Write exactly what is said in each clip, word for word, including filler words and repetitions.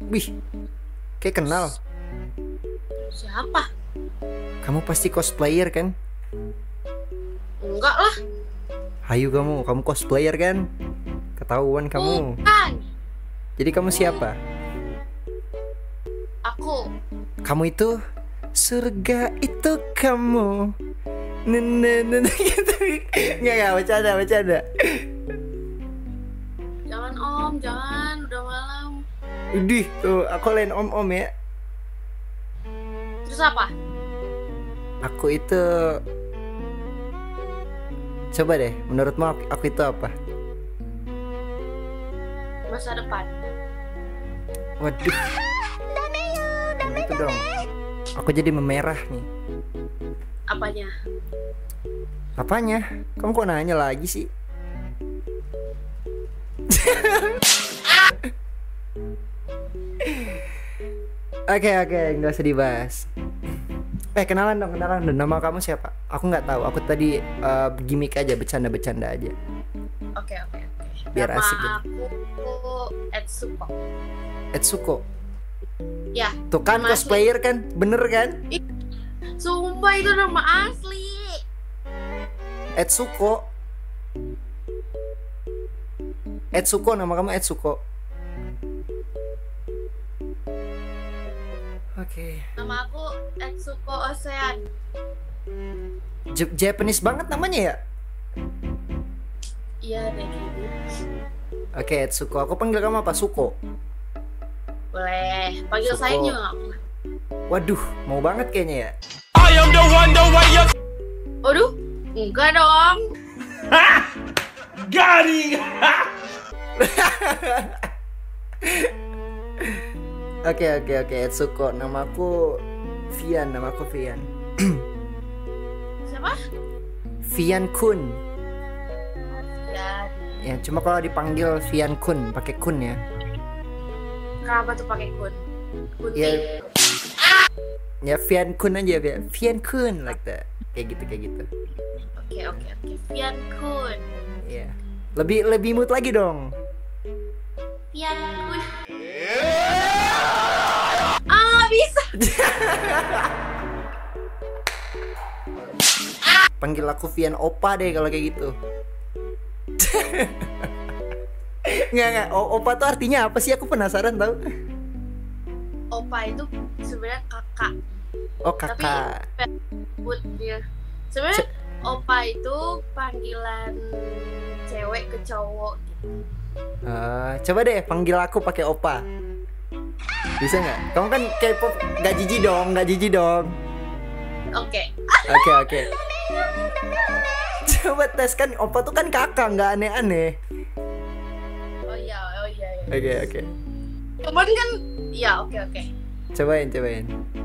Wih, kayak kenal. Siapa? Kamu pasti cosplayer kan? Enggak lah. Hayu kamu, kamu cosplayer kan? Ketahuan kamu. Bukan. Jadi kamu siapa? Aku. Kamu itu surga itu kamu. Nenek gitu. Nggak nggak bercanda bercanda. Jangan om, jangan. Udah malam. Udih tuh, aku lain om om ya. Terus apa? Aku itu. Coba deh, menurutmu aku, aku itu apa? Masa depan. Waduh. Gitu dong. Aku jadi memerah nih. Apanya? Apanya? Kamu kok nanya lagi sih? Oke oke, nggak usah dibahas. Eh kenalan dong, kenalan dong. Nama kamu siapa? Aku nggak tahu. Aku tadi uh, gimmick aja, bercanda-bercanda aja. Oke oke oke. Biar Nama asik gitu. aku Etsuko. Etsuko. Ya. Tuh kan nama cosplayer kan, bener kan? asli. Sumpah itu nama asli. Etsuko. Etsuko, nama kamu Etsuko. Oke. Okay. Nama aku Etsuko Ocean. J- Japanese banget namanya ya? Iya deh gitu. Oke, okay, Etsuko. Aku panggil kamu apa? Suko. Boleh. Panggil Suko. saya juga nggak apa. Waduh, mau banget kayaknya ya. I am the one, the way you. Waduh, enggak dong. Gari. Oke oke oke, Etsuko. Namaku Vian, namaku Vian. Siapa? Vian Kun. Ya. Ya, cuma kalau dipanggil Vian Kun, pakai kun ya. Kenapa tuh pakai kun? Kunti. Ya, ya Vian Kun aja ya. Vian Kun like that. Kayak gitu kayak gitu. Oke oke oke. Vian Kun. Iya. Lebih lebih mood lagi dong. Vian Kun. Ah bisa. Panggil aku Vian Opa deh kalau kayak gitu. Nggak nggak. O- Opa tuh artinya apa sih? Aku penasaran tau. Opa itu sebenarnya kakak. Oh kakak. Tapi sebut dia. Sebenarnya opa itu panggilan cewek ke cowok gitu. Uh, coba deh panggil aku pakai Opa. Bisa nggak? Kamu kan K-pop, nggak jijik dong, nggak jijik dong. Oke. Oke oke. Coba tes kan, Opa tuh kan kakak, nggak aneh-aneh. Oh iya, oh iya. iya. Oke oke. Cuman kan, ya oke oke. Cobain cobain.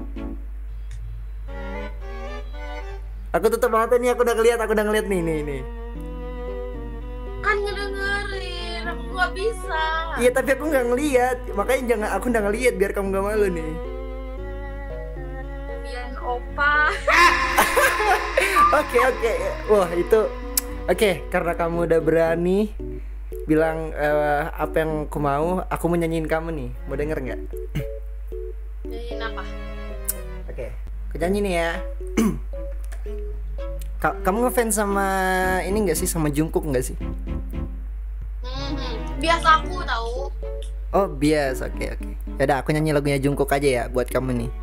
Aku tutup mata nih, aku udah ngeliat, aku udah ngeliat nih nih nih. Kan ngedengerin, aku nggak bisa. Iya tapi aku nggak ngeliat, makanya jangan aku nggak ngeliat biar kamu nggak malu nih. Vian opa. Oke oke, wah itu oke karena kamu udah berani bilang uh, apa yang aku mau, aku mau nyanyiin kamu nih, mau denger nggak? Nyanyiin apa? Oke, aku nyanyi nih ya. Ka- kamu ngefans sama ini nggak sih, sama Jungkook nggak sih? Hmm, biasa aku tahu. Oh biasa, oke oke. Yaudah aku nyanyi lagunya Jungkook aja ya buat kamu nih.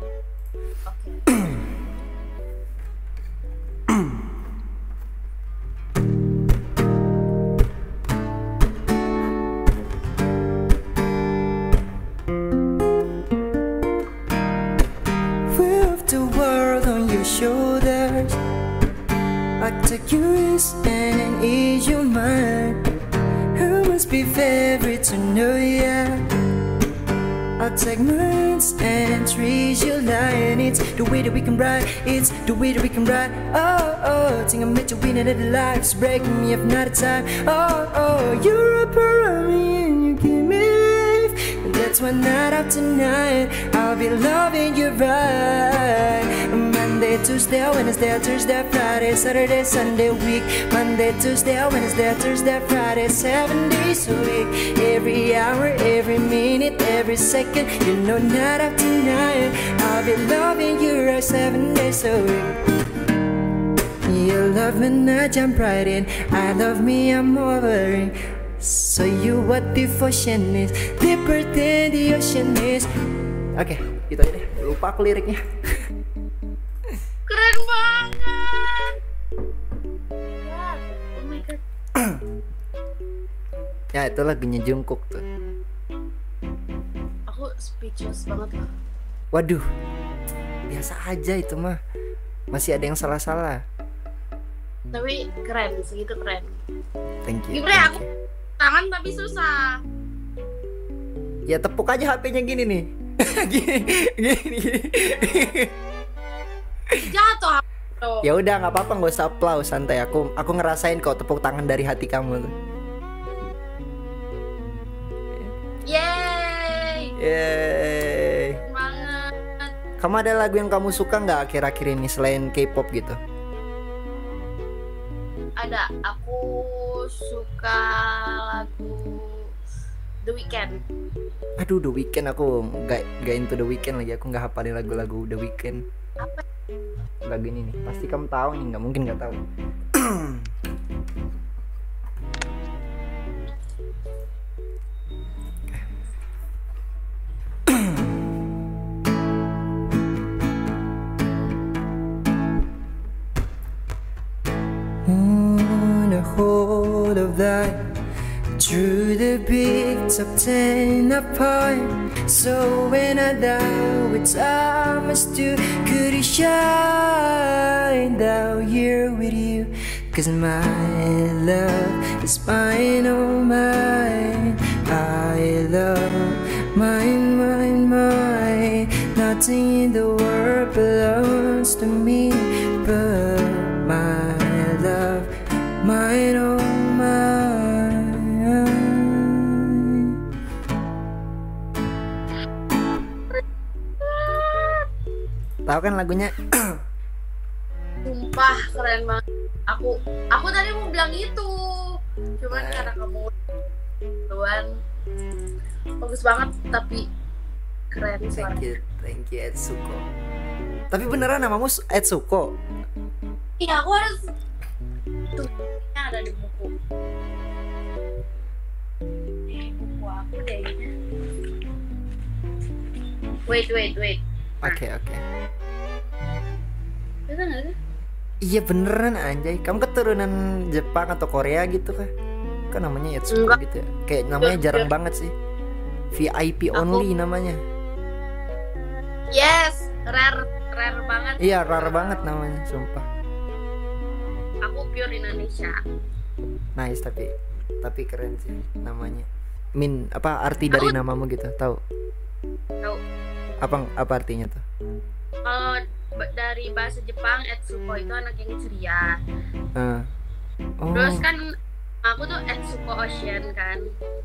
With the world on your shoulders, I take your wrist and ease your mind. I must be favorite to know ya. I'll take minds and trees your line. It's the way that we can ride. It's the way that we can ride. Oh, oh, think I met you in another life. It's breaking me up, not a time. Oh, oh, you're up around me and you give me life. And that's why night after night I'll be loving you right. Monday, Tuesday, Wednesday, Thursday, Friday, Saturday, Sunday, week. Monday, Tuesday, Wednesday, Thursday, Friday, seven days a week. every hour, every minute, every second. You know night after night I'll be loving you right seven days a week. You love me, I jump right in. I love me, I'm overing. So you what devotion is, deeper than the ocean is. Oke, okay, gitu aja deh. Lupa aku liriknya. Keren banget. Oh my god. Ya itu lagunya Jungkook tuh. Aku speechless banget loh. Waduh, biasa aja itu mah. Masih ada yang salah-salah. Tapi keren, segitu keren. Thank you. Gimana aku tangan tapi susah. Ya tepuk aja H P-nya gini nih. Gini, gini, gini. Jatuh. Ya udah nggak apa-apa, nggak usah applause, santai. Aku aku ngerasain kok tepuk tangan dari hati kamu tuh. Yeay. Yeay. Banget. Kamu ada lagu yang kamu suka nggak akhir-akhir ini selain K-pop gitu? Ada, aku suka lagu The Weeknd. Aduh, The Weeknd aku nggak nggak into The Weeknd lagi. Aku nggak hafalin lagu-lagu The Weeknd. Apa? Lagu ini nih, pasti kamu tahu nih, nggak mungkin nggak tahu. On a hold of that, through the big top ten apart. So when I die, it's I must do. Could you shine down here with you? Cause my love is mine, oh mine. I love mine, mine, mine. Nothing in the world belongs to me but my love, mine, oh mine. Tahu kan lagunya? Sumpah keren banget. Aku aku tadi mau bilang itu, cuman karena kamu tuan bagus banget, tapi keren Thank suaranya. you, thank you Etsuko. Tapi beneran namamu Etsuko? Iya, aku harus tuh ada di buku. Di buku aku deh. Wait, wait, wait. Oke, okay, oke. Okay. Bener nggak sih? Iya beneran anjay. Kamu keturunan Jepang atau Korea gitu kah? Kan namanya Etsuko Enggak. gitu ya. Kayak namanya jarang banget sih. V I P only Aku... namanya. Yes, rare, rare banget. Iya, rare banget namanya, sumpah. Aku pure Indonesia. Nice, tapi tapi keren sih namanya. Min, apa arti dari Aku... namamu gitu? Tahu? Tahu. Apa apa artinya tuh? Kalau dari bahasa Jepang, Etsuko itu anak yang ceria. Uh. Oh. Terus kan aku tuh Etsuko Ocean kan.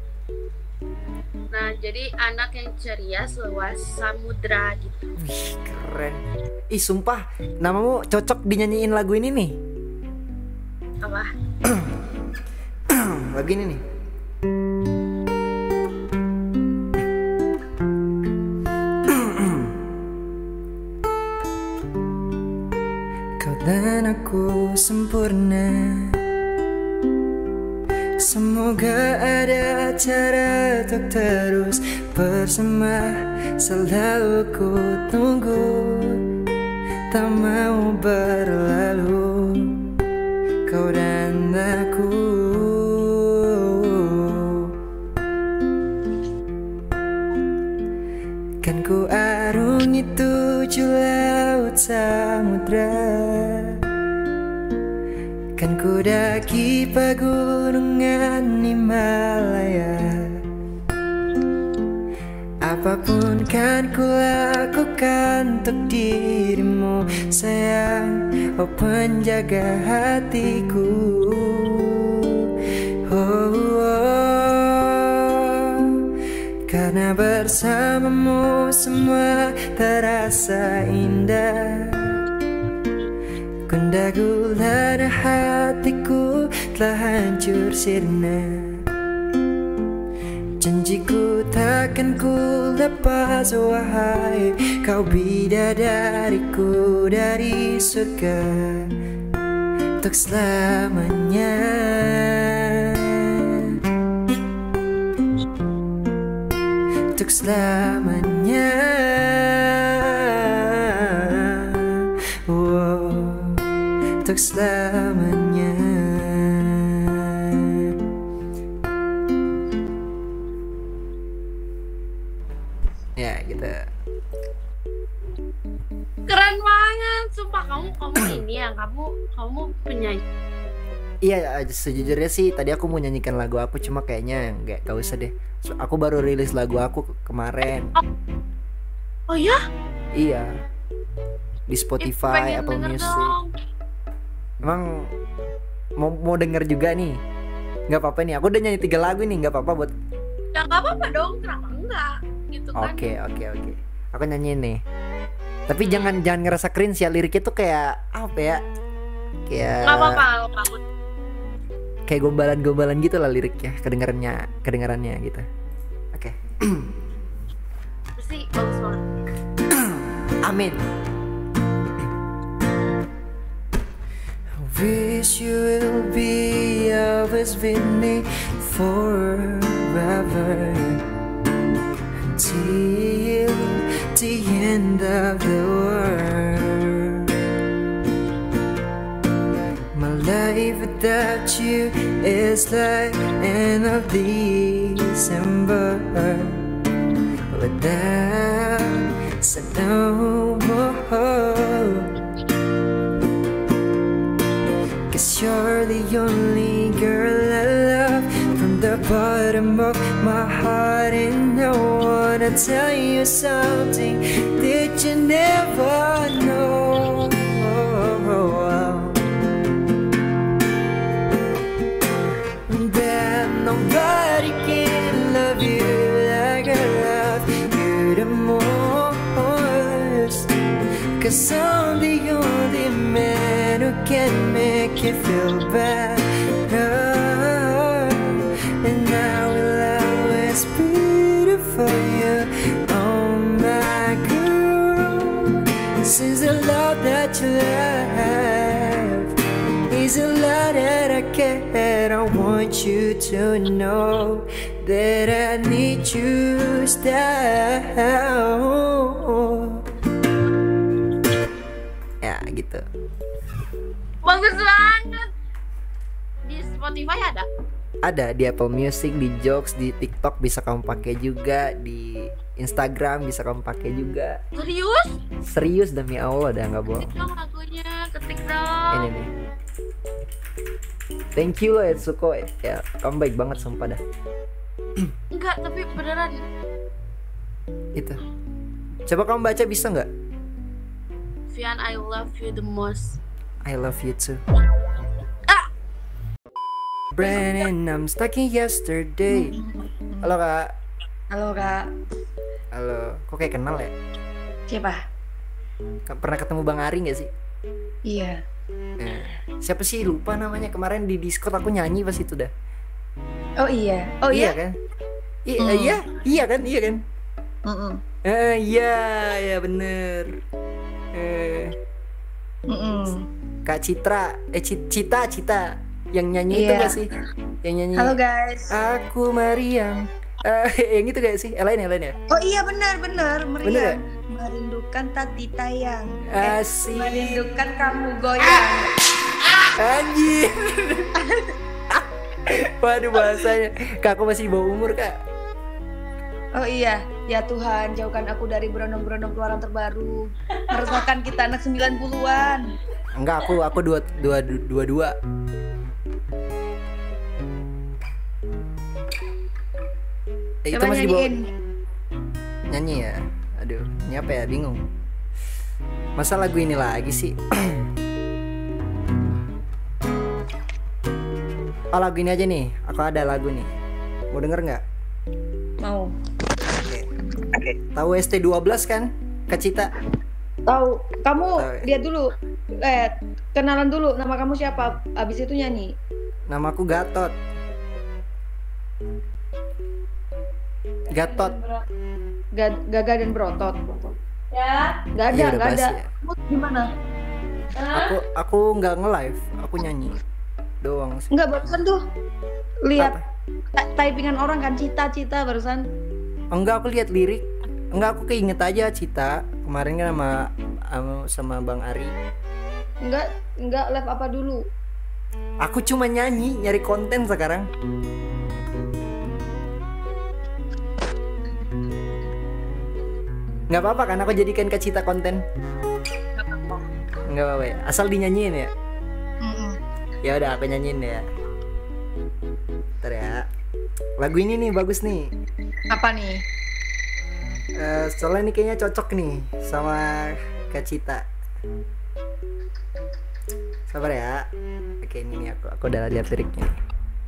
Nah, jadi anak yang ceria seluas samudra gitu. Wih, keren. Ih, sumpah, namamu cocok dinyanyiin lagu ini nih. Apa? Lagu ini nih. Kau dan aku sempurna. Semoga ada cara untuk terus bersama. Selalu ku tunggu, tak mau berlalu, kau dan aku. Kan ku arungi tujuh laut samudra, kan ku daki pegunungan Himalaya. Apapun kan ku lakukan untuk dirimu sayang, oh penjaga hatiku. Oh, oh, karena bersamamu semua terasa indah. Gundah gulana hatiku telah hancur sirna. Janjiku takkan ku lepas, wahai kau bidadariku dari surga untuk selamanya. Untuk selamanya. Wow, untuk selamanya. Ya gitu. Keren banget, sumpah kamu kamu ini ya, kamu kamu penyanyi. Iya, sejujurnya sih tadi aku mau nyanyikan lagu aku, cuma kayaknya nggak, gak usah deh. So, aku baru rilis lagu aku kemarin. Oh ya? Iya. Di Spotify, Eh, Apple denger Music. dong. Emang mau mau denger juga nih? Nggak apa-apa nih. Aku udah nyanyi tiga lagu nih, nggak apa-apa buat. Ya nggak apa-apa dong, kenapa enggak? Gitu kan? Oke, oke, oke. Aku nyanyiin nih. Tapi jangan jangan ngerasa cringe ya, liriknya tuh kayak apa ya? Kayak Nggak apa-apa kalau kamu. kayak gombalan-gombalan gitu lah liriknya, kedengarannya, kedengarannya gitu. Oke. Pasti bagus banget. Amin. Wish you will be always with me forever until the end of the world. My life without you is like end of December without snow. Cause you're the only girl I love from the bottom of my heart, and I wanna tell you something that you never know. That nobody can love you like I love you the most. Cause I'm the only man who can make you feel better, and I will always be there for you. Oh my girl, since the love that you have is a lot that I get, I want you to know that I need you still. Ya gitu. Bagus banget. Di Spotify ada? Ada di Apple Music, di Joox, di TikTok bisa kamu pakai juga, di Instagram bisa kamu pakai juga. Serius? Serius demi Allah, dah nggak bohong. Ketik dong lagunya, ketik dong. Ini nih. Thank you loh Etsuko, ya kamu baik banget sumpah dah. Enggak, tapi beneran. Itu. Coba kamu baca bisa nggak? Vian, I love you the most. I love you too. Ah! Brandon, I'm stuck in yesterday. Halo kak. Halo kak. Halo. Kok kayak kenal ya? Siapa? Kak, pernah ketemu Bang Ari nggak sih? Iya. Nah, siapa sih, lupa namanya, kemarin di Discord aku nyanyi pas itu dah. Oh iya. Oh Iya iya. kan? Iya, Hmm. iya, iya kan, iya kan? Mm-mm. Eh, iya, ya bener. Eh, Mm-mm. Kak Citra, eh Ci- Cita, Cita, yang nyanyi itu Iya. gak sih? Yang nyanyi. Halo guys. Aku Mariam. Eh, yang itu gak sih? Eh, lain ya, lain ya. Oh iya benar benar Bener meriam. Merindukan tati tayang. Eh, Asik. merindukan kamu goyang. Anjir. Waduh bahasanya. Kak, aku masih di bawah umur kak. Oh iya. Ya Tuhan, jauhkan aku dari berondong-berondong keluaran terbaru. Meresahkan kita anak sembilan puluhan. Enggak, aku aku dua dua dua dua. Eh, itu Coba masih di bawah. nyanyiin. Nyanyi ya. Aduh, ini apa ya? Bingung. Masa lagu ini lagi sih? Oh, lagu ini aja nih. Aku ada lagu nih. Mau denger nggak? Mau. Oke. Oke. Tahu S T dua belas kan? Kak Cita. Tahu. Kamu Tahu ya? lihat dulu. Eh, kenalan dulu nama kamu siapa? Abis itu nyanyi. Namaku Gatot. Gatot. Ga- Gaga dan berotot. Ya. Gak ada, Iya, udah gak ada. basi ya. Kamu gimana? Aku aku nggak nge-live, aku nyanyi doang sih. Enggak, barusan tuh lihat Apa? ta- typingan orang kan, cita-cita barusan. Enggak, aku lihat lirik. Enggak, aku keinget aja Cita kemarin kan sama sama, sama Bang Ari. Enggak, enggak live apa dulu. Aku cuma nyanyi, nyari konten sekarang. Nggak apa-apa kan aku jadikan Kak Cita konten? Nggak apa-apa ya? Asal dinyanyiin ya? Mm-mm. Ya udah aku nyanyiin ya. Ntar ya. Lagu ini nih bagus nih. Apa nih? Eh, soalnya ini kayaknya cocok nih sama Kak Cita. Sabar ya. Oke, ini nih aku aku udah lihat liriknya nih.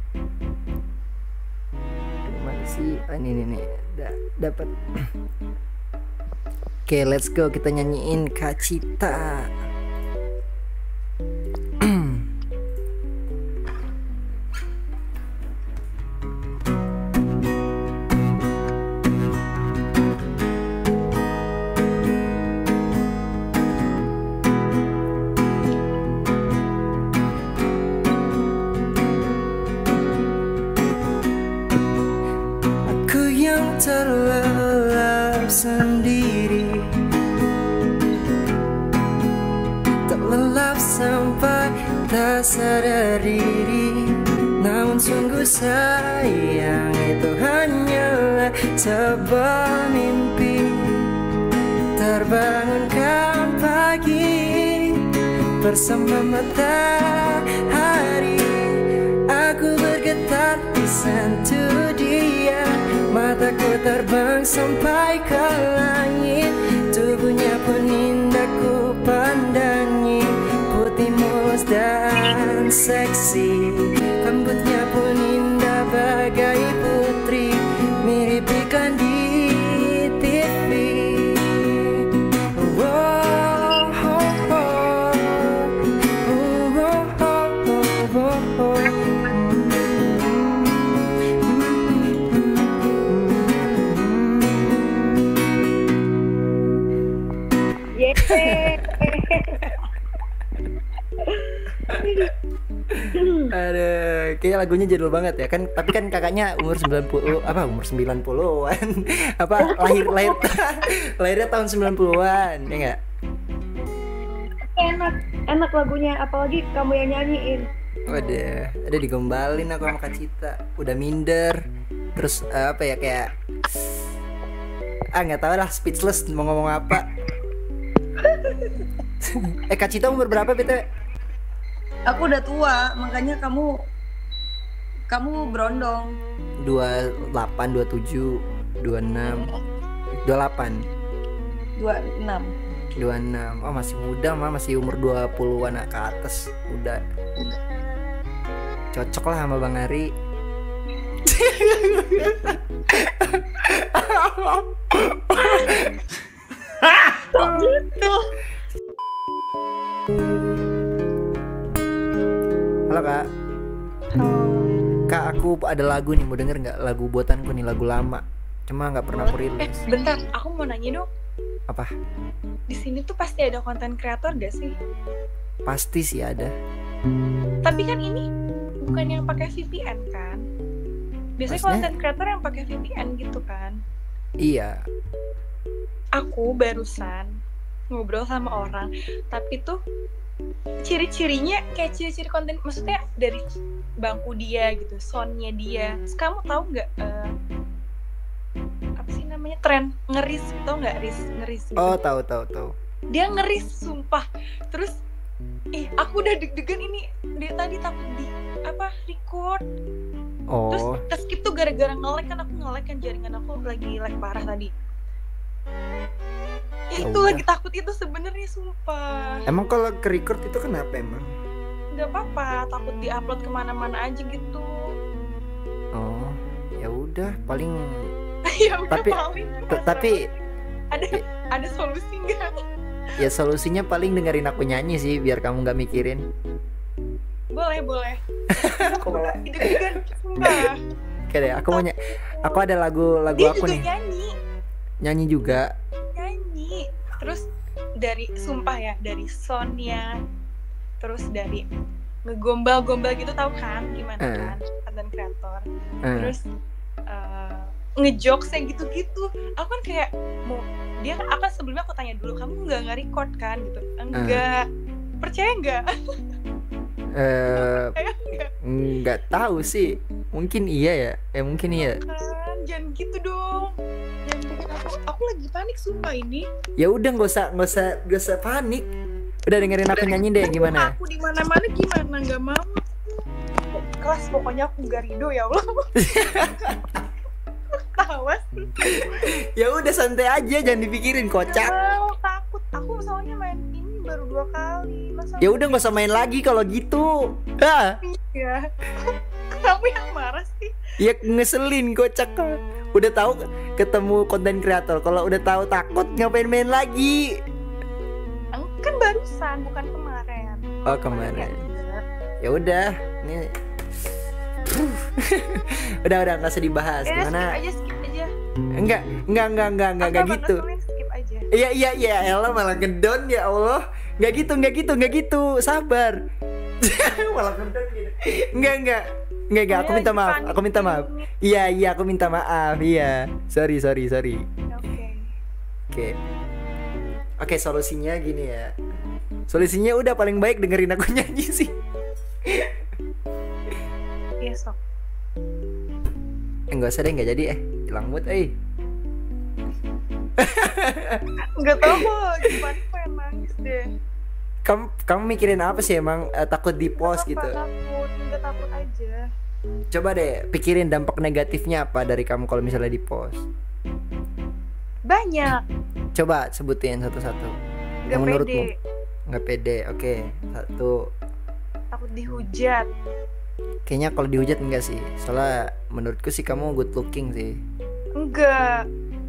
Gimana sih? Ah, ini nih nih. Udah dapat. Oke, let's go, kita nyanyiin Kak Cita. Aku yang terlelap sendiri, terlelap sampai tak sadar diri. Namun sungguh sayang, itu hanyalah sebuah mimpi. Terbangunkan pagi bersama matahari, aku bergetar di sentuh dia. Mataku terbang sampai ke langit, tubuhnya pun indah ku pandangi. Putih mulus dan seksi, rambutnya pun indah bagai putri, mirip ikan di T V. Oh, oh, oh. Oh, oh, oh, oh, oh. Aduh, kayaknya lagunya jadul banget ya kan, tapi kan kakaknya umur sembilan puluh apa umur sembilan puluhan apa lahir lahir lahirnya tahun sembilan puluhan ya enggak? Enak, enak lagunya, apalagi kamu yang nyanyiin. Waduh, ada digombalin aku sama Kak Cita, udah minder, terus eh, apa ya kayak ah nggak tahu lah, speechless mau ngomong apa. eh Kak Cita umur berapa btw? Aku udah tua, makanya kamu kamu berondong. dua puluh delapan, dua puluh tujuh, dua puluh enam, dua puluh delapan, dua puluh enam. dua puluh enam. Oh masih muda mah, masih umur dua puluhan ke atas. Udah cocok lah sama Bang Ari. Halo Kak. Kak, aku ada lagu nih, mau denger nggak? Lagu buatanku nih, lagu lama, cuma nggak pernah aku Eh, rilis. bentar, aku mau nanya dong. Apa? Di sini tuh pasti ada konten kreator gak sih? Pasti sih ada. Tapi kan ini bukan yang pakai V P N kan? Biasanya Maksudnya? konten kreator yang pakai V P N gitu kan? Iya. Aku barusan ngobrol sama orang, tapi tuh ciri-cirinya kayak ciri-ciri konten, maksudnya dari bangku dia gitu, soundnya dia. Terus kamu tahu nggak eh, apa sih namanya, tren ngeris, tau nggak ris ngeris gitu? Oh tahu tahu tahu. Dia ngeris sumpah. Terus ih aku udah deg-degan ini, dia tadi takut di apa record. Terus Oh, skip tuh gara-gara nge-lag kan, aku nge-lag kan, jaringan aku lagi lag parah tadi. Ya, Ya itu udah. lagi takut itu sebenarnya sumpah. emang kalau ke record itu kenapa emang? Gak apa-apa, takut diupload kemana-mana aja gitu. Oh, ya udah paling. Ya udah Tapi- paling. t- tapi ada ada solusi nggak? ya solusinya paling dengerin aku nyanyi sih, biar kamu nggak mikirin. Boleh boleh. Kok malah Deg-degan sumpah. Oke deh, aku mau ny- aku ada lagu lagu Dia aku juga nih. nyanyi, Nyanyi juga. nyanyi. Terus dari sumpah ya, dari Sonya, terus dari ngegombal-gombal gitu, tahu kan gimana Eh. kan konten kreator. Eh. Terus uh, ngejokesnya gitu-gitu. Aku kan kayak mau dia akan sebelumnya aku tanya dulu, kamu nggak nge-record kan gitu? Enggak. Percaya nggak? Eh, Percaya nggak? nggak tahu sih. Mungkin iya ya. Eh mungkin iya. Kan jangan gitu dong. Jangan bikin aku aku lagi panik sumpah ini. Ya udah nggak usah nggak usah nggak usah panik. Udah dengerin aku nyanyi deh gimana? Aku di mana-mana gimana nggak mau. Kelas pokoknya aku nggak ridho ya Allah. Tawas. Ya udah santai aja, jangan dipikirin kocak. Mau takut. Aku soalnya main ini baru dua kali. Masa Ya udah nggak usah main lagi kalau gitu. Ah, ya. Kamu yang marah sih. ya ngeselin kocak. Udah tahu ketemu konten kreator, kalau udah tahu takut ngapain main lagi? Kan barusan bukan kemarin. Oh kemarin. Ya, Ya udah, ini udah udah nggak usah dibahas. ya, Gimana? skip aja, skip aja. Enggak, enggak, enggak, enggak, enggak, enggak Apa, gitu. ngeselin, skip aja. Iya, iya, iya, Ella malah ngedon ya Allah. Enggak gitu, enggak gitu, enggak gitu. Sabar. Malah ngedon gitu. Enggak, enggak. Enggak, enggak, aku Saya minta lagi maaf. panik Aku minta maaf. ini. Iya, iya, aku minta maaf. Iya. Sorry, sorry, sorry. Oke. Oke. Oke, solusinya gini ya. Solusinya udah paling baik dengerin aku nyanyi sih. Iya sok. Eh, enggak usah deh, enggak jadi eh. Hilang mood eh. Nggak tahu kok lagi panik pengen nangis deh. Kamu kamu mikirin apa sih emang eh, takut di post Apa, gitu? Takut, nggak takut aja. Coba deh pikirin dampak negatifnya apa dari kamu kalau misalnya di post. Banyak. Coba sebutin satu-satu. Nggak Yang menurutmu? pede. Nggak pede. Oke, satu. Takut dihujat. Kayaknya kalau dihujat enggak sih. Soalnya menurutku sih kamu good looking sih. Enggak.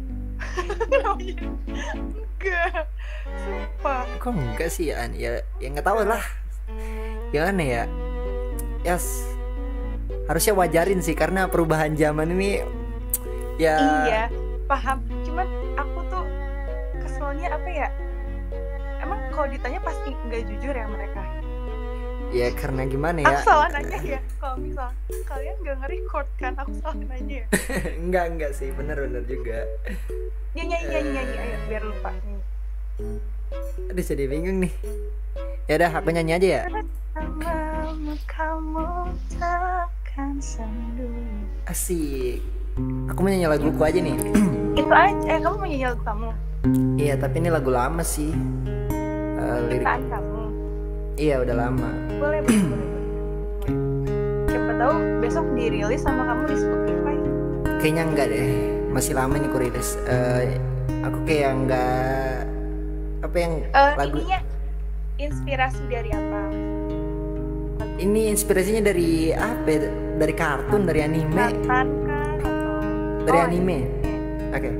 Enggak. Sumpah. Kok enggak sih An? Ya, ya nggak tahu lah. Gimana ya? Yes. Harusnya wajarin sih karena perubahan zaman ini ya. Iya, paham. Cuman aku tuh keselnya apa ya? Emang kalau ditanya pasti nggak jujur ya mereka. Ya karena gimana Aku ya? salah nanya ya. Kalau misal kalian nggak nge-record kan, aku salah nanya ya. enggak enggak sih, bener-bener juga. Nyanyi nyanyi nyanyi nyanyi ayo biar lupa. Nyanyi. Aduh jadi bingung nih. Ya udah aku nyanyi aja ya. Lama kamu takkan sendu. Asik. Aku mau nyanyi laguku aja nih. Itu aja. Eh kamu mau nyanyi lagu kamu? Iya tapi ini lagu lama sih. Eh, lirik. Ciptaan kamu. Iya udah lama. Boleh boleh boleh. boleh. Siapa tahu besok dirilis sama kamu di Spotify. Kayaknya enggak deh. Masih lama nih ku rilis. Eh, aku kayak enggak apa yang Eh lagu ininya inspirasi dari apa? ini inspirasinya dari apa? ya? Dari kartun, dari anime, Nathan kan atau dari Oh, anime. anime. Oke.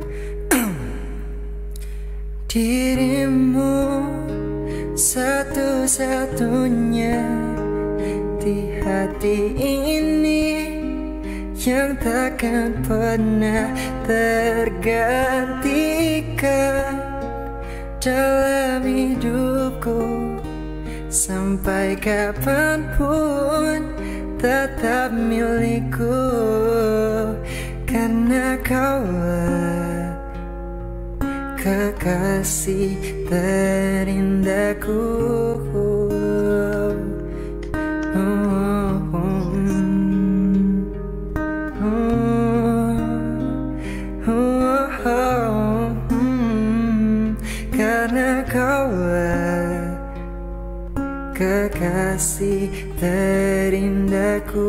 Dirimu satu-satunya di hati ini yang takkan pernah tergantikan dalam hidupku sampai kapanpun tetap milikku karena kaulah kekasih terindahku. Karena kaulah kekasih terindahku.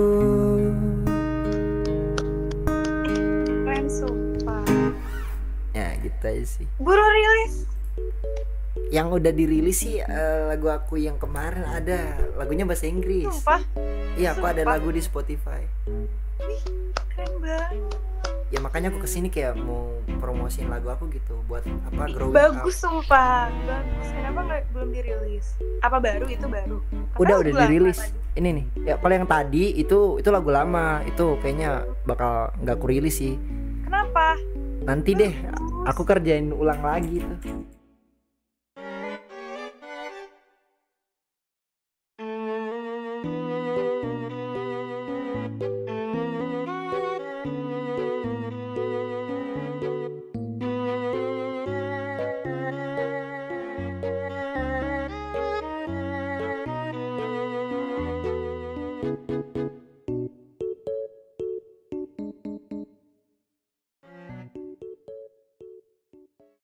Keren sumpah. Ya gitu aja sih. Buru rilis. Yang udah dirilis sih eh, lagu aku yang kemarin ada lagunya bahasa Inggris. Sumpah. Iya aku ada Sumpah. lagu di Spotify. Wih, keren banget. Ya makanya aku kesini kayak mau promosiin lagu aku gitu buat apa growing Bagus up. sumpah. Bagus. Kenapa nggak belum dirilis? Apa baru itu baru? Apa Udah lagu udah lama dirilis. tadi? ini nih ya, kalau yang tadi itu itu lagu lama, itu kayaknya bakal nggak aku rilis sih. Kenapa? Nanti deh aku kerjain ulang lagi tuh.